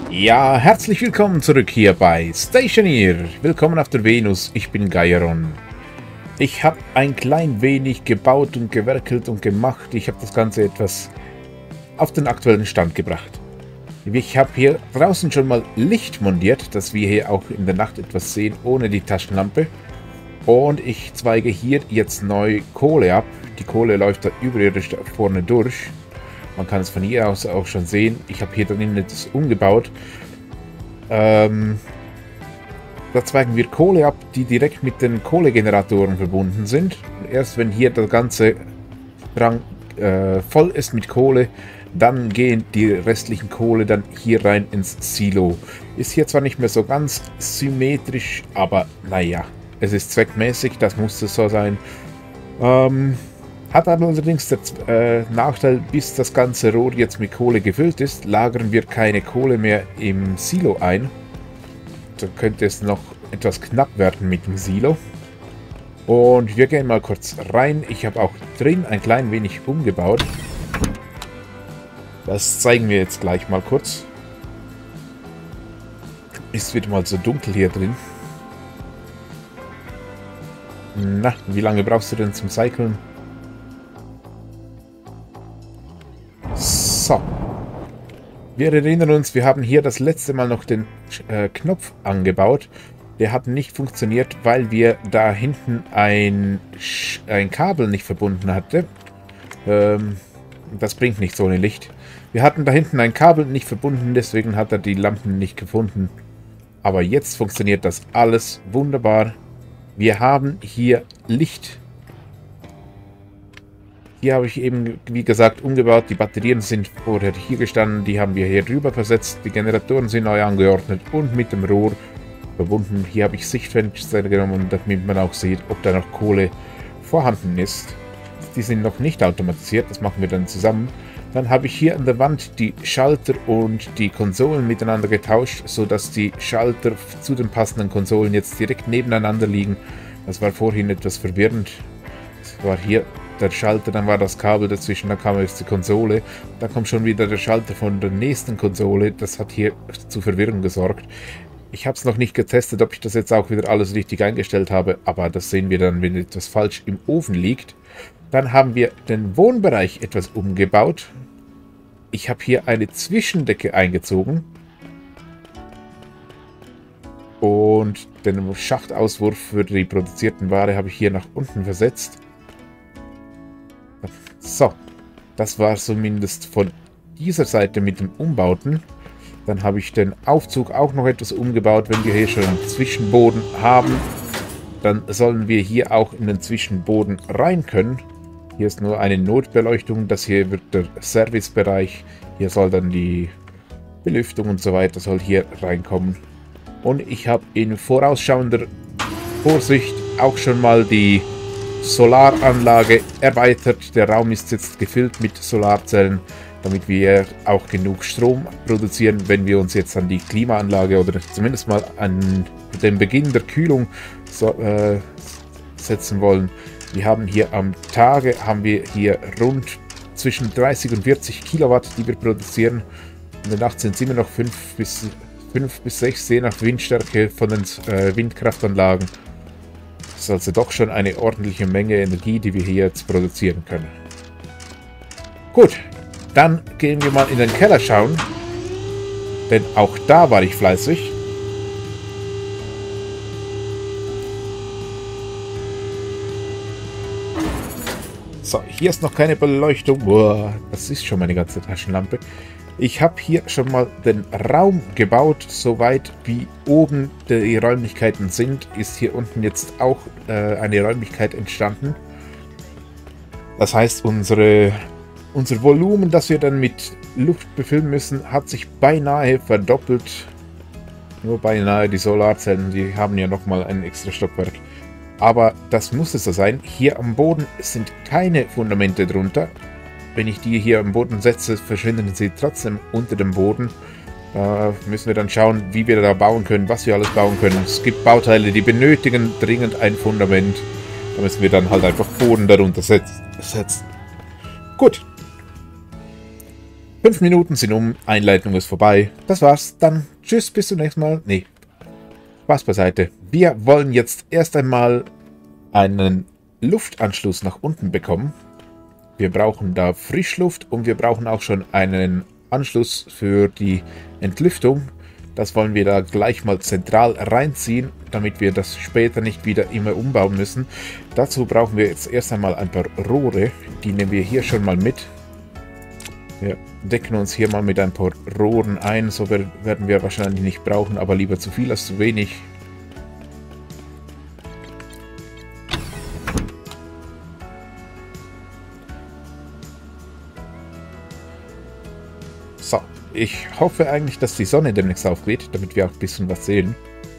Ja, herzlich willkommen zurück hier bei Stationeer. Willkommen auf der Venus, ich bin Gairon. Ich habe ein klein wenig gebaut und gewerkelt und gemacht. Ich habe das Ganze etwas auf den aktuellen Stand gebracht. Ich habe hier draußen schon mal Licht montiert, dass wir hier auch in der Nacht etwas sehen ohne die Taschenlampe. Und ich zweige hier jetzt neu Kohle ab. Die Kohle läuft da überirdisch da vorne durch. Man kann es von hier aus auch schon sehen. Ich habe hier drinnen etwas umgebaut. Da zweigen wir Kohle ab, die direkt mit den Kohlegeneratoren verbunden sind. Und erst wenn hier der ganze Strang voll ist mit Kohle, dann gehen die restlichen Kohle dann hier rein ins Silo. Ist hier zwar nicht mehr so ganz symmetrisch, aber naja, es ist zweckmäßig, das muss es so sein. Hat allerdings den Nachteil, bis das ganze Rohr jetzt mit Kohle gefüllt ist, lagern wir keine Kohle mehr im Silo ein. Dann könnte es noch etwas knapp werden mit dem Silo. Und wir gehen mal kurz rein. Ich habe auch drin ein klein wenig umgebaut. Das zeigen wir jetzt gleich mal kurz. Ist wieder mal so dunkel hier drin. Na, wie lange brauchst du denn zum Cyclen? So. Wir erinnern uns, wir haben hier das letzte Mal noch den Knopf angebaut. Der hat nicht funktioniert, weil wir da hinten ein Kabel nicht verbunden hatten. Das bringt nichts ohne Licht. Wir hatten da hinten ein Kabel nicht verbunden, deswegen hat er die Lampen nicht gefunden. Aber jetzt funktioniert das alles wunderbar. Wir haben hier Licht. Hier habe ich eben, wie gesagt, umgebaut. Die Batterien sind vorher hier gestanden. Die haben wir hier drüber versetzt. Die Generatoren sind neu angeordnet und mit dem Rohr verbunden. Hier habe ich Sichtfenster genommen, damit man auch sieht, ob da noch Kohle vorhanden ist. Die sind noch nicht automatisiert. Das machen wir dann zusammen. Dann habe ich hier an der Wand die Schalter und die Konsolen miteinander getauscht, sodass die Schalter zu den passenden Konsolen jetzt direkt nebeneinander liegen. Das war vorhin etwas verwirrend. Das war hier der Schalter, dann war das Kabel dazwischen, dann kam jetzt die Konsole. Dann kommt schon wieder der Schalter von der nächsten Konsole. Das hat hier zu Verwirrung gesorgt. Ich habe es noch nicht getestet, ob ich das jetzt auch wieder alles richtig eingestellt habe, aber das sehen wir dann, wenn etwas falsch im Ofen liegt. Dann haben wir den Wohnbereich etwas umgebaut. Ich habe hier eine Zwischendecke eingezogen. Und den Schachtauswurf für die produzierten Ware habe ich hier nach unten versetzt. So, das war zumindest von dieser Seite mit dem Umbauten. Dann habe ich den Aufzug auch noch etwas umgebaut. Wenn wir hier schon einen Zwischenboden haben, dann sollen wir hier auch in den Zwischenboden rein können. Hier ist nur eine Notbeleuchtung. Das hier wird der Servicebereich. Hier soll dann die Belüftung und so weiter soll hier reinkommen. Und ich habe in vorausschauender Vorsicht auch schon mal die Solaranlage erweitert. Der Raum ist jetzt gefüllt mit Solarzellen, damit wir auch genug Strom produzieren, wenn wir uns jetzt an die Klimaanlage oder zumindest mal an den Beginn der Kühlung setzen wollen. Wir haben hier am Tage rund zwischen 30 und 40 Kilowatt, die wir produzieren. In der Nacht sind es immer noch 5 bis 6, je nach Windstärke von den Windkraftanlagen. Das ist also doch schon eine ordentliche Menge Energie, die wir hier jetzt produzieren können. Gut, dann gehen wir mal in den Keller schauen, denn auch da war ich fleißig. So, hier ist noch keine Beleuchtung. Boah, das ist schon meine ganze Taschenlampe. Ich habe hier schon mal den Raum gebaut, soweit wie oben die Räumlichkeiten sind, ist hier unten jetzt auch eine Räumlichkeit entstanden. Das heißt, unser Volumen, das wir dann mit Luft befüllen müssen, hat sich beinahe verdoppelt. Nur beinahe, die Solarzellen, die haben ja nochmal ein extra Stockwerk. Aber das muss es so sein. Hier am Boden sind keine Fundamente drunter. Wenn ich die hier am Boden setze, verschwinden sie trotzdem unter dem Boden. Da müssen wir dann schauen, wie wir da bauen können, was wir alles bauen können. Es gibt Bauteile, die benötigen dringend ein Fundament. Da müssen wir dann halt einfach Boden darunter setzen. Gut. 5 Minuten sind um, Einleitung ist vorbei. Das war's. Dann tschüss, bis zum nächsten Mal. Nee, Spaß beiseite. Wir wollen jetzt erst einmal einen Luftanschluss nach unten bekommen. Wir brauchen da Frischluft und wir brauchen auch schon einen Anschluss für die Entlüftung. Das wollen wir da gleich mal zentral reinziehen, damit wir das später nicht wieder immer umbauen müssen. Dazu brauchen wir jetzt erst einmal ein paar Rohre. Die nehmen wir hier schon mal mit. Wir decken uns hier mal mit ein paar Rohren ein. So werden wir wahrscheinlich nicht brauchen, aber lieber zu viel als zu wenig. So, ich hoffe eigentlich, dass die Sonne demnächst aufgeht, damit wir auch ein bisschen was sehen.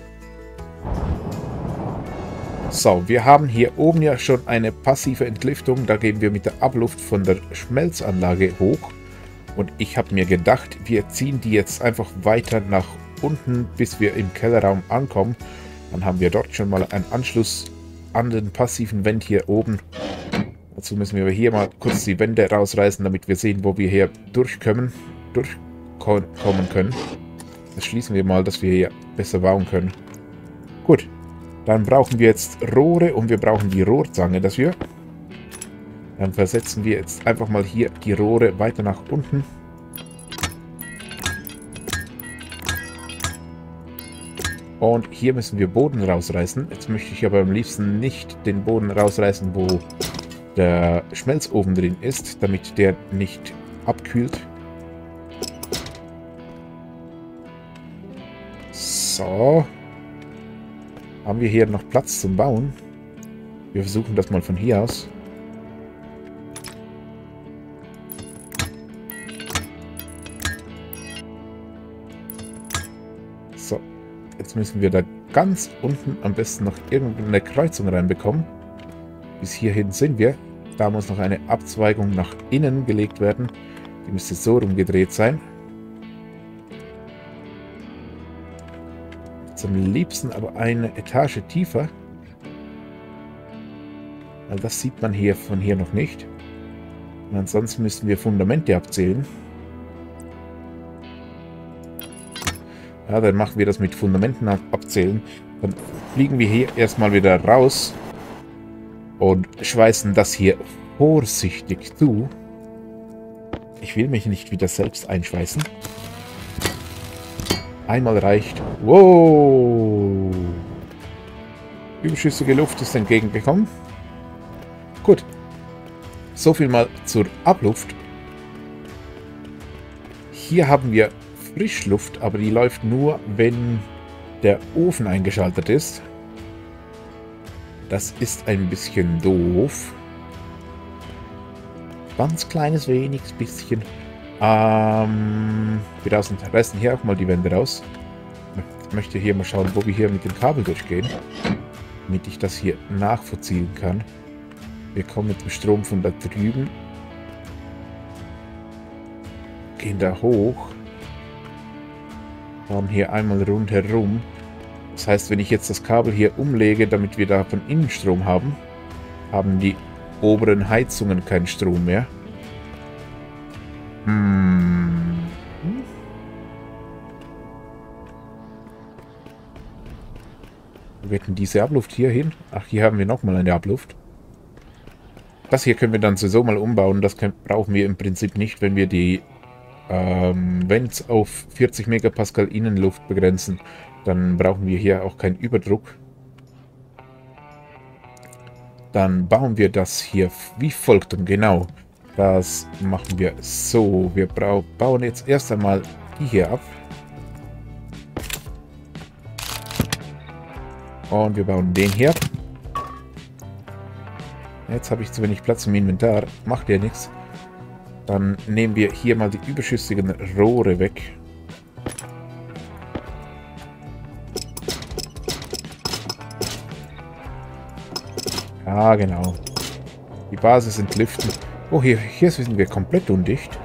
So, wir haben hier oben ja schon eine passive Entlüftung. Da gehen wir mit der Abluft von der Schmelzanlage hoch. Und ich habe mir gedacht, wir ziehen die jetzt einfach weiter nach unten, bis wir im Kellerraum ankommen. Dann haben wir dort schon mal einen Anschluss an den passiven Vent hier oben. Dazu müssen wir hier mal kurz die Wände rausreißen, damit wir sehen, wo wir hier durchkommen können. Das schließen wir mal, dass wir hier besser bauen können. Gut, dann brauchen wir jetzt Rohre und wir brauchen die Rohrzange dafür. Dann versetzen wir jetzt einfach mal hier die Rohre weiter nach unten. Und hier müssen wir Boden rausreißen. Jetzt möchte ich aber am liebsten nicht den Boden rausreißen, wo der Schmelzofen drin ist, damit der nicht abkühlt. So. Haben wir hier noch Platz zum Bauen? Wir versuchen das mal von hier aus. So. Jetzt müssen wir da ganz unten am besten noch irgendeine Kreuzung reinbekommen. Bis hierhin sind wir. Da muss noch eine Abzweigung nach innen gelegt werden. Die müsste so rumgedreht sein. Am liebsten aber eine Etage tiefer. Weil das sieht man hier von hier noch nicht. Und ansonsten müssen wir Fundamente abzählen. Ja, dann machen wir das mit Fundamenten abzählen. Dann fliegen wir hier erstmal wieder raus und schweißen das hier vorsichtig zu. Ich will mich nicht wieder selbst einschweißen. Einmal reicht. Wow! Überschüssige Luft ist entgegengekommen. Gut. So viel mal zur Abluft. Hier haben wir Frischluft, aber die läuft nur, wenn der Ofen eingeschaltet ist. Das ist ein bisschen doof. Ganz kleines wenig bisschen. Wir reißen hier auch mal die Wände raus. Ich möchte hier mal schauen, wo wir hier mit dem Kabel durchgehen, damit ich das hier nachvollziehen kann. Wir kommen mit dem Strom von da drüben, gehen da hoch, fahren hier einmal rundherum. Das heißt, wenn ich jetzt das Kabel hier umlege, damit wir da von innen Strom haben, haben die oberen Heizungen keinen Strom mehr. Wo geht denn diese Abluft hier hin? Ach, hier haben wir nochmal eine Abluft. Das hier können wir dann sowieso mal umbauen. Das brauchen wir im Prinzip nicht, wenn wir die Vents auf 40 Megapascal Innenluft begrenzen. Dann brauchen wir hier auch keinen Überdruck. Dann bauen wir das hier wie folgt und genau. Das machen wir so. Wir bauen jetzt erst einmal die hier ab. Und wir bauen den hier. Jetzt habe ich zu wenig Platz im Inventar. Macht ja nichts. Dann nehmen wir hier mal die überschüssigen Rohre weg. Ja, genau. Die Basis entlüften. Oh, hier sind wir komplett undicht.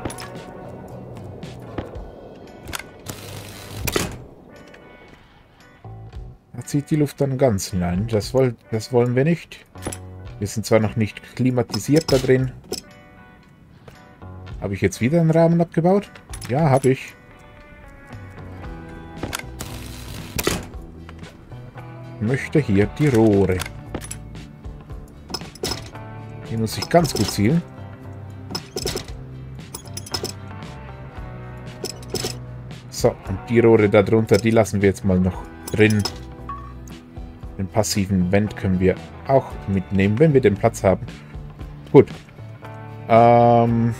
Da zieht die Luft dann ganz hinein. Das wollen wir nicht. Wir sind zwar noch nicht klimatisiert da drin, Habe ich jetzt wieder einen Rahmen abgebaut? Ja, habe ich. Ich möchte hier die Rohre. Die muss ich ganz gut zielen. So, und die Rohre da drunter, die lassen wir jetzt mal noch drin. Den passiven Vent können wir auch mitnehmen, wenn wir den Platz haben. Gut. Dann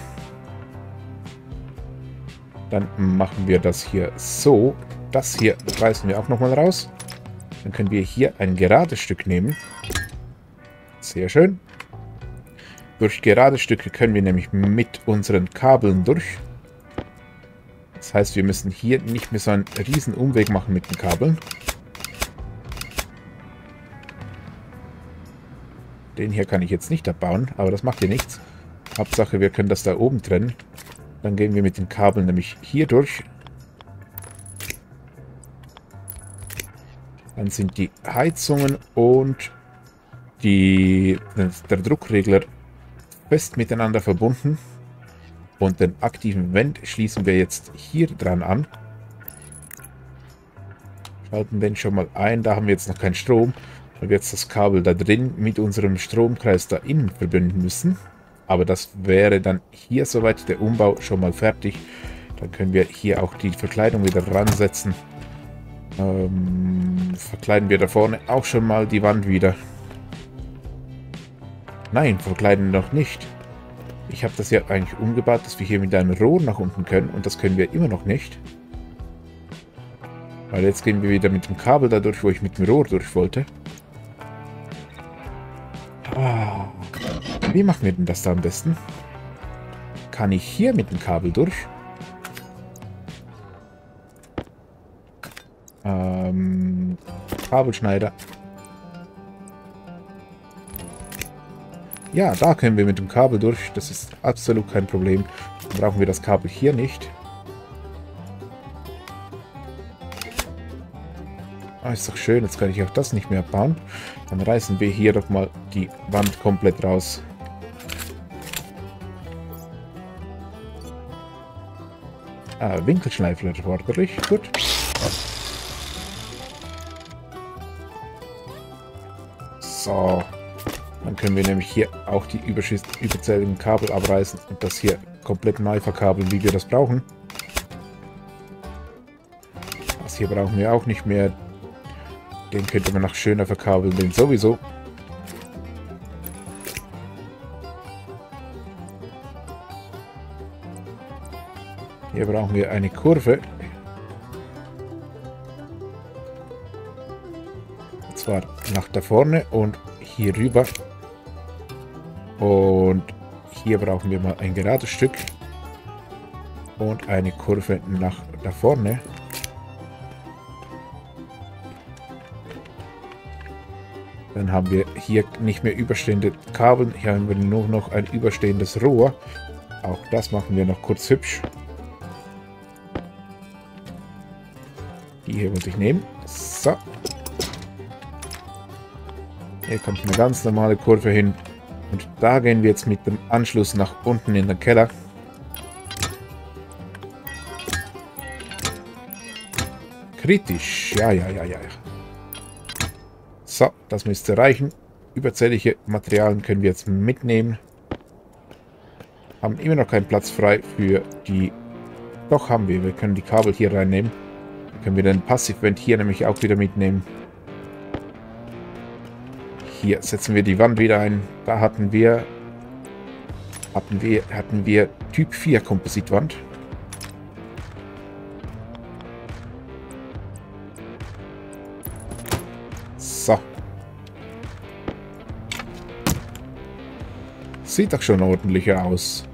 machen wir das hier so. Das hier reißen wir auch nochmal raus. Dann können wir hier ein gerades Stück nehmen. Sehr schön. Durch gerade Stücke können wir nämlich mit unseren Kabeln durch. Das heißt, wir müssen hier nicht mehr so einen riesen Umweg machen mit den Kabeln. Den hier kann ich jetzt nicht abbauen, aber das macht hier nichts. Hauptsache, wir können das da oben trennen. Dann gehen wir mit den Kabeln nämlich hier durch. Dann sind die Heizungen und der Druckregler fest miteinander verbunden. Und den aktiven Vent schließen wir jetzt hier dran an. Schalten den schon mal ein. Da haben wir jetzt noch keinen Strom, weil wir jetzt das Kabel da drin mit unserem Stromkreis da innen verbinden müssen. Aber das wäre dann hier soweit der Umbau schon mal fertig. Dann können wir hier auch die Verkleidung wieder ransetzen. Verkleiden wir da vorne auch schon mal die Wand wieder. Nein, verkleiden noch nicht. Ich habe das ja eigentlich umgebaut, dass wir hier mit einem Rohr nach unten können. Und das können wir immer noch nicht. Weil jetzt gehen wir wieder mit dem Kabel da durch, wo ich mit dem Rohr durch wollte. Wie machen wir denn das da am besten? Kann ich hier mit dem Kabel durch? Kabelschneider. Ja, da können wir mit dem Kabel durch. Das ist absolut kein Problem. Dann brauchen wir das Kabel hier nicht. Ah, ist doch schön. Jetzt kann ich auch das nicht mehr abbauen. Dann reißen wir hier doch mal die Wand komplett raus. Winkelschleifler erforderlich. Gut. So. Dann können wir nämlich hier auch die überzähligen Kabel abreißen und das hier komplett neu verkabeln, wie wir das brauchen. Das hier brauchen wir auch nicht mehr. Den könnte man noch schöner verkabeln, den sowieso. Hier brauchen wir eine Kurve. Und zwar nach da vorne und hier rüber. Und hier brauchen wir mal ein gerades Stück. Und eine Kurve nach da vorne. Dann haben wir hier nicht mehr überstehende Kabel. Hier haben wir nur noch ein überstehendes Rohr. Auch das machen wir noch kurz hübsch. Die hier wollte ich nehmen. So. Hier kommt eine ganz normale Kurve hin. Und da gehen wir jetzt mit dem Anschluss nach unten in den Keller. Kritisch. Ja. So, das müsste reichen. Überzählige Materialien können wir jetzt mitnehmen. Haben immer noch keinen Platz frei für die... Doch, haben wir. Wir können die Kabel hier reinnehmen. Dann können wir den Passivvent hier nämlich auch wieder mitnehmen. Hier setzen wir die Wand wieder ein. Da hatten wir Typ 4 Kompositwand. So. Sieht doch schon ordentlicher aus.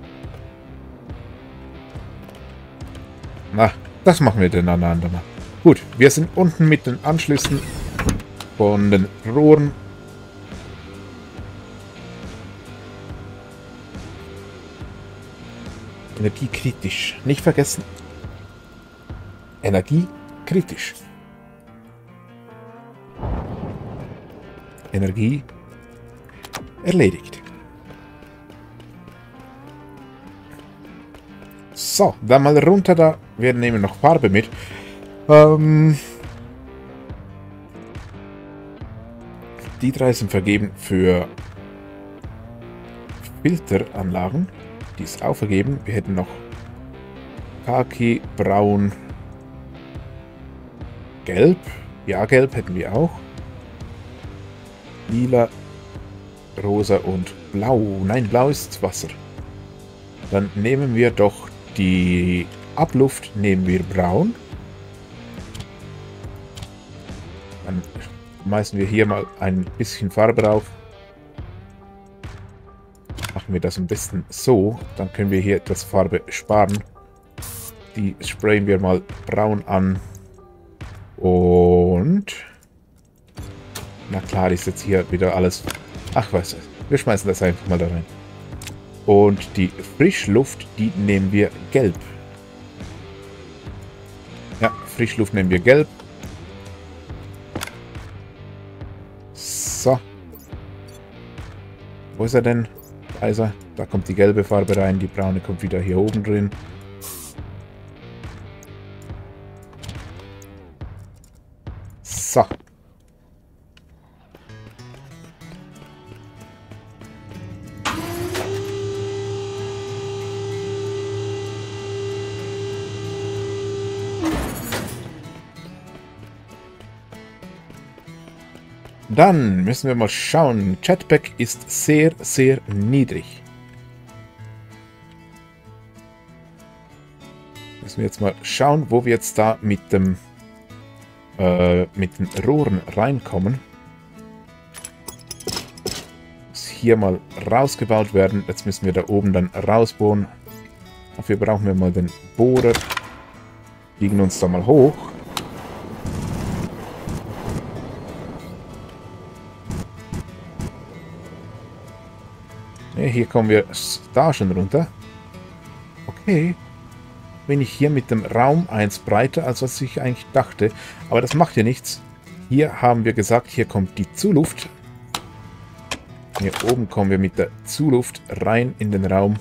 Na, das machen wir dann ein andermal. Gut, wir sind unten mit den Anschlüssen von den Rohren. Energiekritisch. Nicht vergessen. Energiekritisch. Energie erledigt. So, dann mal runter da. Wir nehmen noch Farbe mit. Die 3 sind vergeben für Filteranlagen. Die ist auch vergeben. Wir hätten noch Khaki, Braun, Gelb. Ja, Gelb hätten wir auch. Lila, Rosa und Blau. Nein, Blau ist Wasser. Dann nehmen wir doch die Abluft, nehmen wir Braun. Dann schmeißen wir hier mal ein bisschen Farbe drauf. Machen wir das am besten so. Dann können wir hier etwas Farbe sparen. Die sprayen wir mal braun an. Und... na klar, ist jetzt hier wieder alles... ach, was ist. Wir schmeißen das einfach mal da rein. Und die Frischluft, die nehmen wir gelb. Ja, Frischluft nehmen wir gelb. So. Wo ist er denn? Da ist er. Da kommt die gelbe Farbe rein. Die braune kommt wieder hier oben drin. So. Dann müssen wir mal schauen. Jetpack ist sehr, sehr niedrig. Müssen wir jetzt mal schauen, wo wir jetzt da mit den Rohren reinkommen. Muss hier mal rausgebaut werden. Jetzt müssen wir da oben dann rausbohren. Dafür brauchen wir mal den Bohrer. Biegen uns da mal hoch. Hier kommen wir da schon runter. Okay. Bin ich hier mit dem Raum 1 breiter, als was ich eigentlich dachte. Aber das macht ja nichts. Hier haben wir gesagt, hier kommt die Zuluft. Hier oben kommen wir mit der Zuluft rein in den Raum.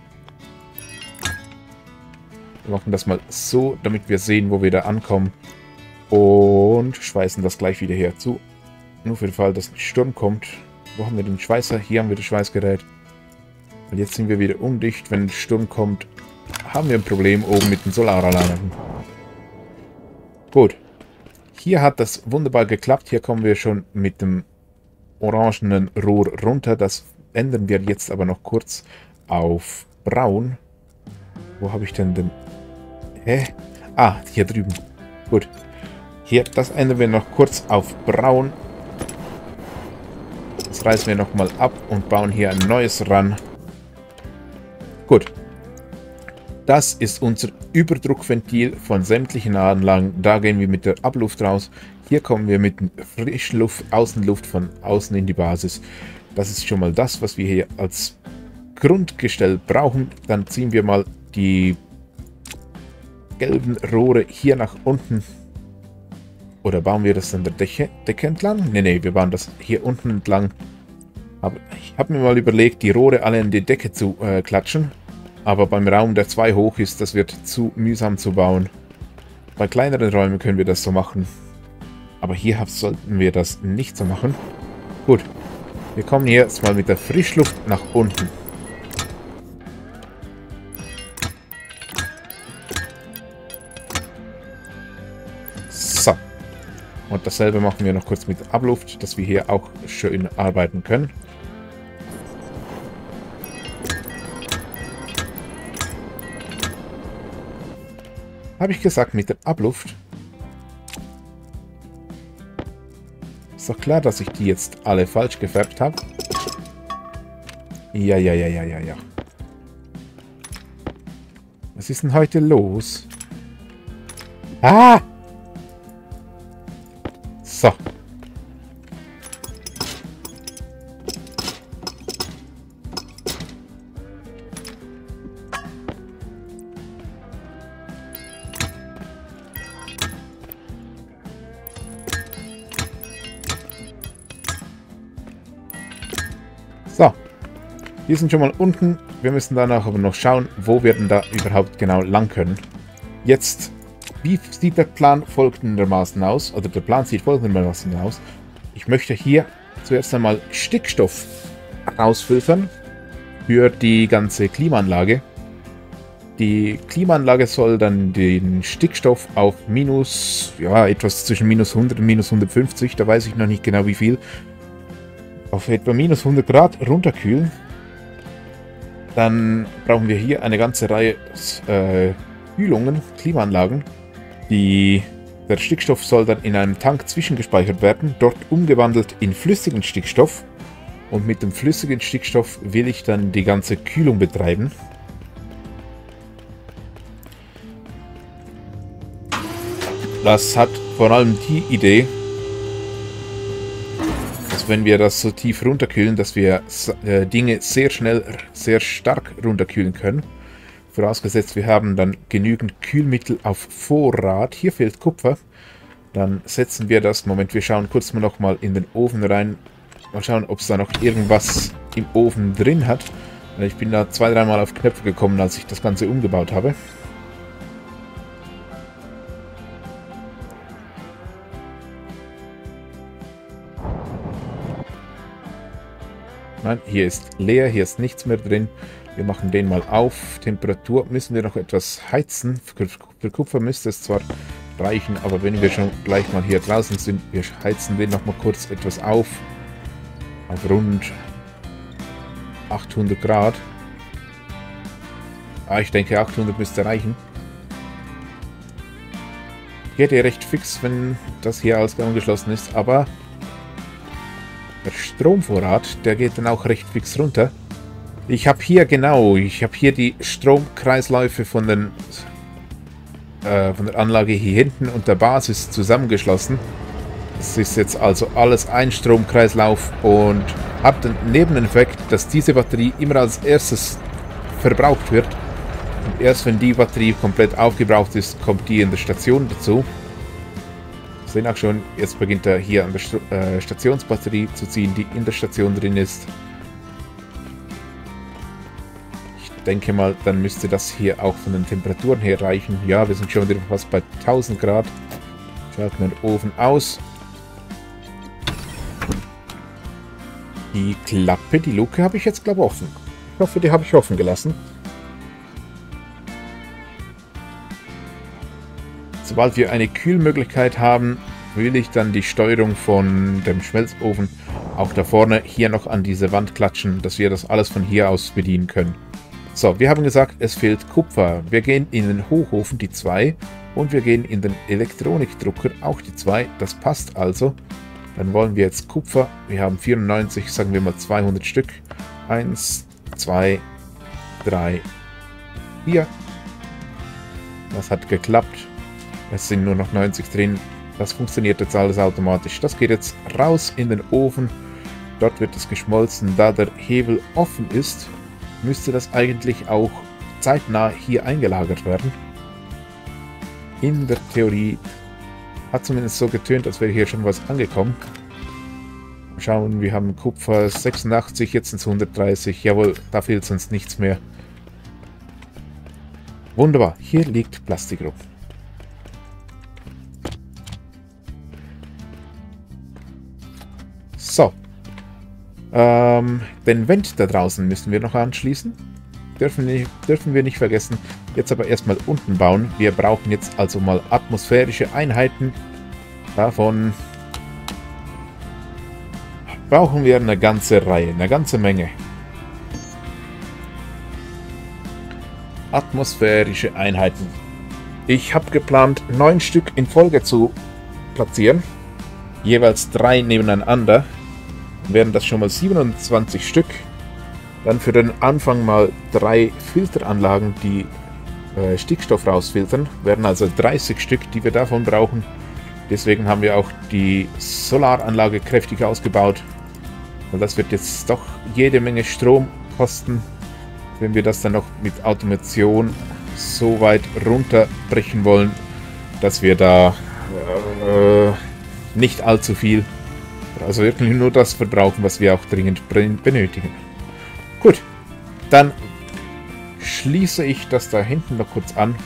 Wir machen das mal so, damit wir sehen, wo wir da ankommen. Und schweißen das gleich wieder hier zu. Nur für den Fall, dass ein Sturm kommt. Wo haben wir den Schweißer? Hier haben wir das Schweißgerät. Und jetzt sind wir wieder undicht. Wenn ein Sturm kommt, haben wir ein Problem oben mit den Solaranlagen. Gut. Hier hat das wunderbar geklappt. Hier kommen wir schon mit dem orangenen Rohr runter. Das ändern wir jetzt aber noch kurz auf braun. Wo habe ich denn den... hä? Ah, hier drüben. Gut. Hier, das ändern wir noch kurz auf braun. Das reißen wir nochmal ab und bauen hier ein neues ran. Gut. Das ist unser Überdruckventil von sämtlichen Anlagen. Da gehen wir mit der Abluft raus. Hier kommen wir mit Frischluft, Außenluft von außen in die Basis. Das ist schon mal das, was wir hier als Grundgestell brauchen. Dann ziehen wir mal die gelben Rohre hier nach unten. Oder bauen wir das an der Decke entlang? Ne, wir bauen das hier unten entlang. Aber ich habe mir mal überlegt, die Rohre alle in die Decke zu klatschen. Aber beim Raum, der 2 hoch ist, das wird zu mühsam zu bauen. Bei kleineren Räumen können wir das so machen. Aber hier sollten wir das nicht so machen. Gut. Wir kommen hier jetzt mal mit der Frischluft nach unten. So. Und dasselbe machen wir noch kurz mit Abluft, dass wir hier auch schön arbeiten können. Habe ich gesagt, mit der Abluft. Ist doch klar, dass ich die jetzt alle falsch gefärbt habe. Ja. Was ist denn heute los? Ah! So. So. Wir sind schon mal unten. Wir müssen danach aber noch schauen, wo wir denn da überhaupt genau lang können. Jetzt, wie sieht der Plan folgendermaßen aus? Oder der Plan sieht folgendermaßen aus. Ich möchte hier zuerst einmal Stickstoff rausfiltern für die ganze Klimaanlage. Die Klimaanlage soll dann den Stickstoff auf minus, ja, etwas zwischen minus 100 und minus 150, da weiß ich noch nicht genau wie viel, auf etwa minus 100 Grad runterkühlen. Dann brauchen wir hier eine ganze Reihe Kühlungen, Klimaanlagen. Der Stickstoff soll dann in einem Tank zwischengespeichert werden, dort umgewandelt in flüssigen Stickstoff. Und mit dem flüssigen Stickstoff will ich dann die ganze Kühlung betreiben. Das hat vor allem die Idee, dass wenn wir das so tief runterkühlen, dass wir Dinge sehr schnell, sehr stark runterkühlen können. Vorausgesetzt, wir haben dann genügend Kühlmittel auf Vorrat. Hier fehlt Kupfer. Dann setzen wir das. Moment, wir schauen kurz mal noch mal in den Ofen rein. Mal schauen, ob es da noch irgendwas im Ofen drin hat. Ich bin da 2-3 Mal auf Knöpfe gekommen, als ich das Ganze umgebaut habe. Nein, hier ist leer, hier ist nichts mehr drin. Wir machen den mal auf. Temperatur müssen wir noch etwas heizen. Für Kupfer müsste es zwar reichen, aber wenn wir schon gleich mal hier draußen sind, wir heizen den noch mal kurz etwas auf rund 800 Grad. Ich denke 800 müsste reichen. Geht ja recht fix, wenn das hier alles angeschlossen ist, aber der Stromvorrat, der geht dann auch recht fix runter. Ich habe hier die Stromkreisläufe von der Anlage hier hinten und der Basis zusammengeschlossen. Das ist jetzt also alles ein Stromkreislauf und hat den Nebeneffekt, dass diese Batterie immer als erstes verbraucht wird. Und erst wenn die Batterie komplett aufgebraucht ist, kommt die in der Station dazu. Wir sehen auch schon, jetzt beginnt er hier an der Stationsbatterie zu ziehen, die in der Station drin ist. Ich denke mal, dann müsste das hier auch von den Temperaturen her reichen. Ja, wir sind schon wieder fast bei 1000 Grad. Schalten den Ofen aus. Die Klappe, die Luke habe ich jetzt, glaube ich, offen. Ich hoffe, die habe ich offen gelassen. Sobald wir eine Kühlmöglichkeit haben, will ich dann die Steuerung von dem Schmelzofen auch da vorne hier noch an diese Wand klatschen, dass wir das alles von hier aus bedienen können. So, wir haben gesagt, es fehlt Kupfer. Wir gehen in den Hochofen, die 2, und wir gehen in den Elektronikdrucker, auch die 2. Das passt also. Dann wollen wir jetzt Kupfer. Wir haben 94, sagen wir mal 200 Stück. 1, 2, 3, 4. Das hat geklappt. Es sind nur noch 90 drin. Das funktioniert jetzt alles automatisch. Das geht jetzt raus in den Ofen. Dort wird es geschmolzen. Da der Hebel offen ist, müsste das eigentlich auch zeitnah hier eingelagert werden. In der Theorie hat zumindest so getönt, als wäre hier schon was angekommen. Schauen, wir haben Kupfer 86, jetzt sind es 130. Jawohl, da fehlt sonst nichts mehr. Wunderbar, hier liegt Plastik rum. So. Den Vent da draußen müssen wir noch anschließen. Dürfen wir nicht vergessen. Jetzt aber erstmal unten bauen. Wir brauchen jetzt also mal atmosphärische Einheiten. Davon brauchen wir eine ganze Reihe, eine ganze Menge. Atmosphärische Einheiten. Ich habe geplant, 9 Stück in Folge zu platzieren. Jeweils 3 nebeneinander. Dann wären das schon mal 27 Stück. Dann für den Anfang mal 3 Filteranlagen, die Stickstoff rausfiltern. Werden also 30 Stück, die wir davon brauchen. Deswegen haben wir auch die Solaranlage kräftig ausgebaut. Und das wird jetzt doch jede Menge Strom kosten, wenn wir das dann noch mit Automation so weit runterbrechen wollen, dass wir da nicht allzu viel, also wirklich nur das verbrauchen, was wir auch dringend benötigen. Gut, Dann schließe ich das da hinten noch kurz an.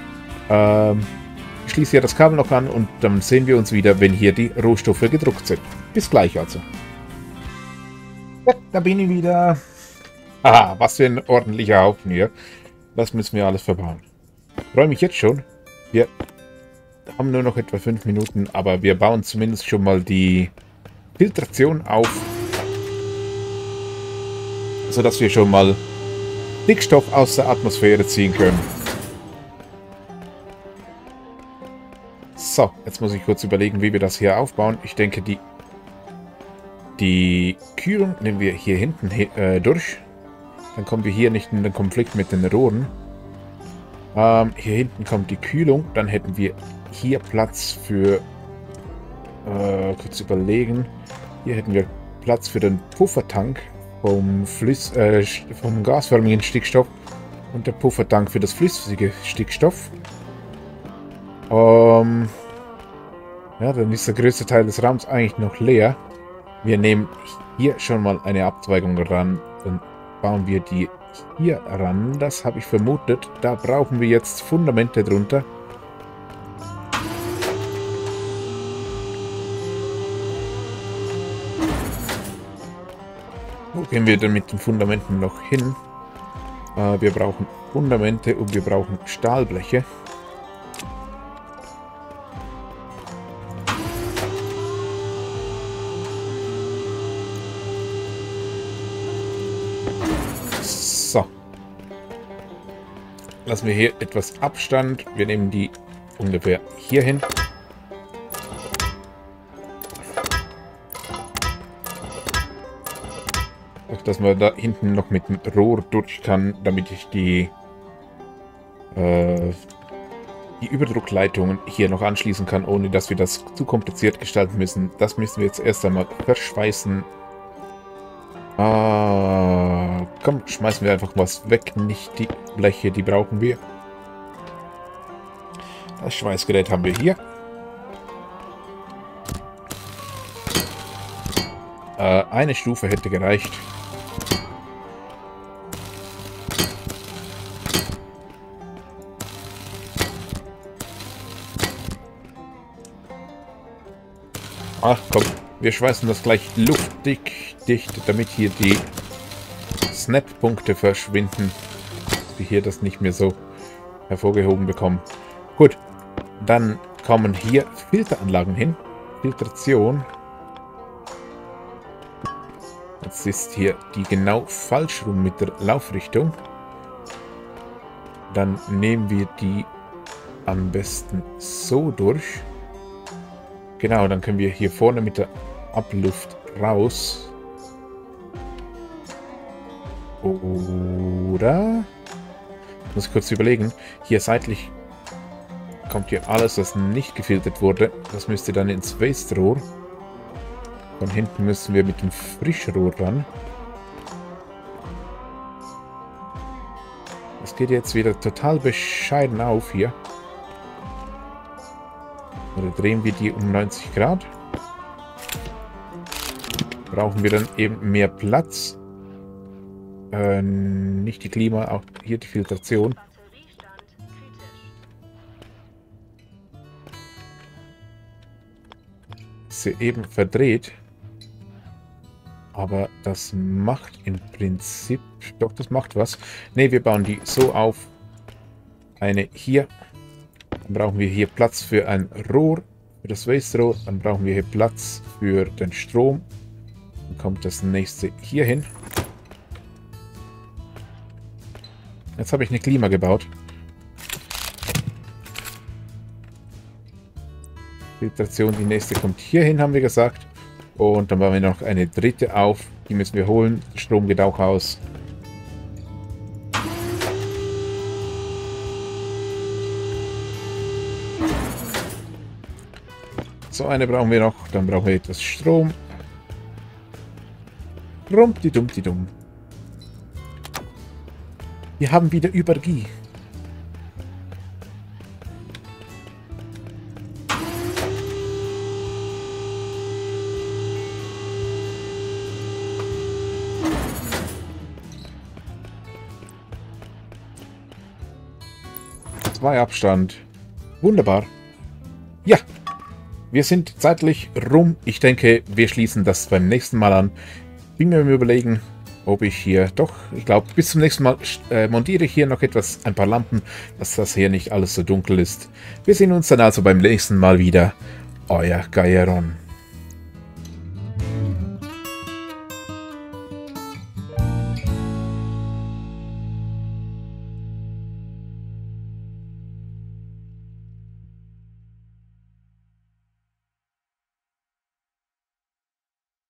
Ich schließe hier das Kabel noch an und dann sehen wir uns wieder, wenn hier die Rohstoffe gedruckt sind. Bis gleich also. Ja, da bin ich wieder. Ah, was für ein ordentlicher Haufen hier. Das müssen wir alles verbauen. Ich freue mich jetzt schon. Wir haben nur noch etwa 5 Minuten, aber wir bauen zumindest schon mal die Filtration auf, sodass wir schon mal Stickstoff aus der Atmosphäre ziehen können. So, jetzt muss ich kurz überlegen, wie wir das hier aufbauen. Ich denke, die Kühlung nehmen wir hier hinten durch. Dann kommen wir hier nicht in den Konflikt mit den Rohren. Hier hinten kommt die Kühlung. Dann hätten wir hier Platz für... kurz überlegen. Hier hätten wir Platz für den Puffertank vom gasförmigen Stickstoff und der Puffertank für das flüssige Stickstoff. Ja, dann ist der größte Teil des Raums eigentlich noch leer. Wir nehmen hier schon mal eine Abzweigung ran. Dann bauen wir die hier ran. Das habe ich vermutet. Da brauchen wir jetzt Fundamente drunter. Wo gehen wir denn mit den Fundamenten noch hin? Wir brauchen Fundamente und wir brauchen Stahlbleche. So. Lassen wir hier etwas Abstand. Wir nehmen die ungefähr hier hin. Dass man da hinten noch mit dem Rohr durch kann, damit ich die Überdruckleitungen hier noch anschließen kann, ohne dass wir das zu kompliziert gestalten müssen. Das müssen wir jetzt erst einmal verschweißen. Komm, schmeißen wir einfach was weg. Nicht die Bleche, die brauchen wir. Das Schweißgerät haben wir hier. Eine Stufe hätte gereicht. Ach komm, wir schweißen das gleich luftdicht, damit hier die Snap-Punkte verschwinden. Dass wir hier das nicht mehr so hervorgehoben bekommen. Gut, dann kommen hier Filteranlagen hin. Filtration. Jetzt ist hier die genau falsch rum mit der Laufrichtung. Dann nehmen wir die am besten so durch. Genau, dann können wir hier vorne mit der Abluft raus. Oder? Muss ich kurz überlegen. Hier seitlich kommt hier alles, das nicht gefiltert wurde. Das müsste dann ins Waste-Rohr. Von hinten müssen wir mit dem Frischrohr ran. Das geht jetzt wieder total bescheiden auf hier. Oder drehen wir die um 90 Grad. Brauchen wir dann eben mehr Platz. Nicht die Klima, auch hier die Filtration. Ist sie eben verdreht. Aber das macht im Prinzip... Doch, das macht was. Ne, wir bauen die so auf. Eine hier. Dann brauchen wir hier Platz für ein Rohr, für das Waste-Rohr. Dann brauchen wir hier Platz für den Strom. Dann kommt das nächste hier hin. Jetzt habe ich eine Klima gebaut. Filtration, die nächste kommt hier hin, haben wir gesagt. Und dann bauen wir noch eine dritte auf. Die müssen wir holen. Der Strom geht auch aus. So eine brauchen wir noch. Dann brauchen wir etwas Strom. Rumpdi-dumpdi-dumm. Wir haben wieder Übergie. 2 Abstand. Wunderbar. Ja, wir sind zeitlich rum. Ich denke, wir schließen das beim nächsten Mal an. Bin mir überlegen, ob ich hier doch, ich glaube, bis zum nächsten Mal montiere ich hier noch ein paar Lampen, dass das hier nicht alles so dunkel ist. Wir sehen uns dann also beim nächsten Mal wieder. Euer Gajeron.